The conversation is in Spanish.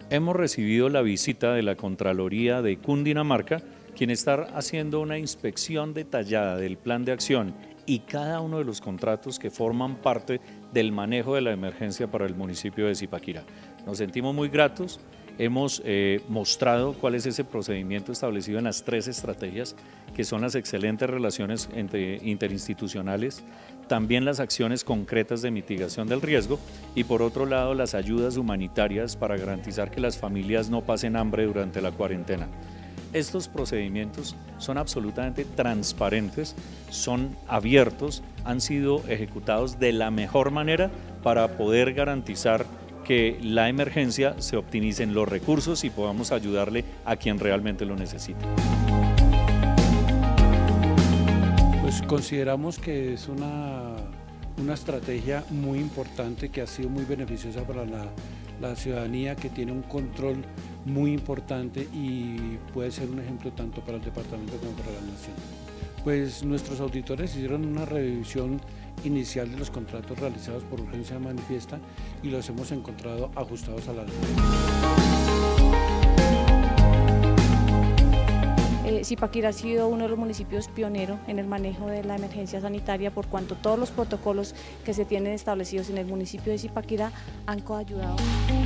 Hemos recibido la visita de la Contraloría de Cundinamarca, quien está haciendo una inspección detallada del plan de acción y cada uno de los contratos que forman parte del manejo de la emergencia para el municipio de Zipaquirá. Nos sentimos muy gratos, hemos mostrado cuál es ese procedimiento establecido en las 3 estrategias, que son las excelentes relaciones interinstitucionales, también las acciones concretas de mitigación del riesgo y por otro lado las ayudas humanitarias para garantizar que las familias no pasen hambre durante la cuarentena. Estos procedimientos son absolutamente transparentes, son abiertos, han sido ejecutados de la mejor manera para poder garantizar que la emergencia se optimicen los recursos y podamos ayudarle a quien realmente lo necesite. Pues consideramos que es una estrategia muy importante que ha sido muy beneficiosa para la ciudadanía, que tiene un control muy importante y puede ser un ejemplo tanto para el departamento como para la nación. Pues nuestros auditores hicieron una revisión inicial de los contratos realizados por urgencia manifiesta y los hemos encontrado ajustados a la ley. Zipaquirá ha sido uno de los municipios pioneros en el manejo de la emergencia sanitaria, por cuanto todos los protocolos que se tienen establecidos en el municipio de Zipaquirá han coayudado.